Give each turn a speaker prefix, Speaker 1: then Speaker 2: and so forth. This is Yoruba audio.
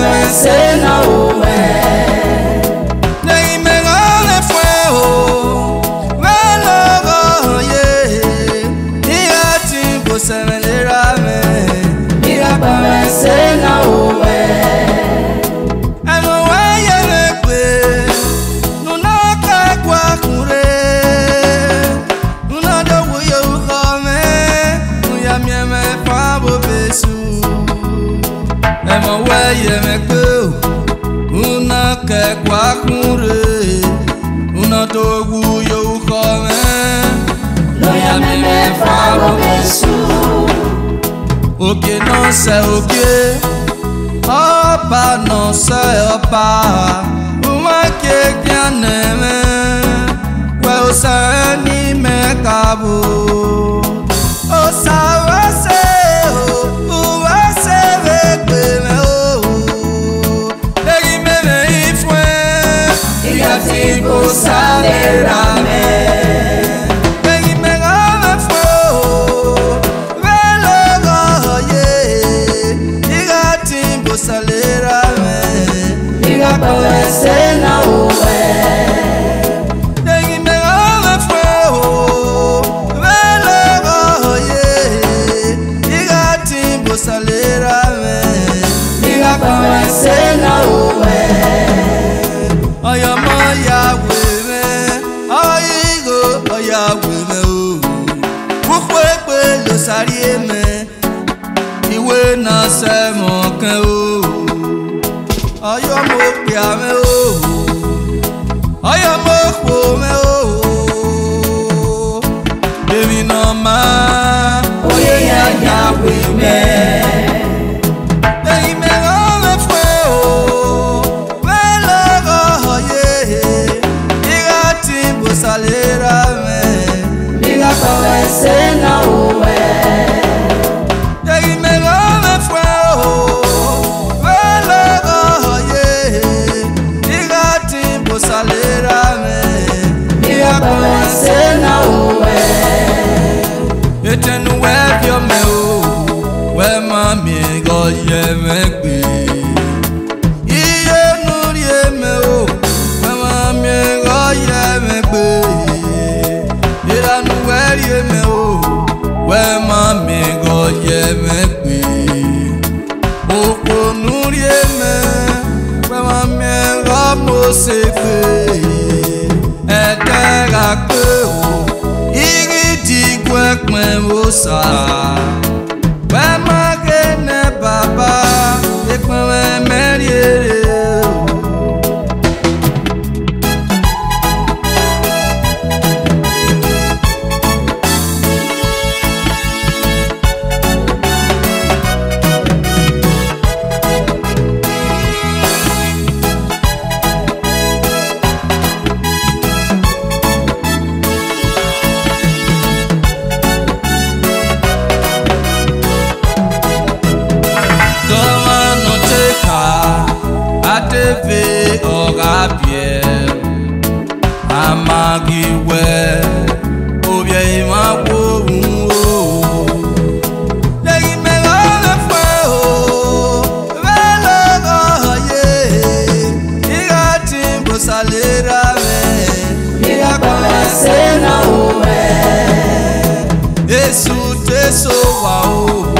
Speaker 1: commencer na oué.
Speaker 2: Nei me gane fuego, velo ye. Ia timpo se me lerame.
Speaker 1: Mira commencer na oué.
Speaker 2: Ano weye lekwe, nuna kakwa kure. Nuna do wuyo ukome, nuya mieme fabo besu. Emo weye mekwe, una kakwa kure. Una do wuyo ukome,
Speaker 1: Nuya mieme fabo besu.
Speaker 2: Oke no se oke, opa no se opa. Uma ke kianeme, we osa ni me kabo. Osa wase o, wase vekwe me o. Legi me ifwe,
Speaker 1: Iga tipo salerame. Mira commencer na oué.
Speaker 2: Dengi me gane fuego, velo ye. Iga timbo salerame.
Speaker 1: Mira commencer na oué.
Speaker 2: Oya moya weme, oyigo oya weme o. Bukwe lo sarieme, iwe na se moken o. Oyo mo pe ame o, oyo mo po me o. Baby no ma,
Speaker 1: Oye ya we me.
Speaker 2: baby me gane fuego, velo ye. Iga timbo salerame.
Speaker 1: Mira commencer na oué.
Speaker 2: Baby me gane fuego, velo ye. Iga timbo salerame.
Speaker 1: Mira commencer na oué.
Speaker 2: Etenu webio me o, we mami go ye me gbe. Iye nurie me o, we mami go ye me gbe. Iranu werie me o, we mami go ye me gbe. Oko nurie me, we mami go mo se fe. Etega pe o. Kwen wosa, we magene baba, ekwen we meriere. Ateve ogabie amagiwe obie imawo o. Legi me gane fuego, velo ye. Iga timbo salerame.
Speaker 1: Mira commencer na oué.
Speaker 2: Esu te so wa o.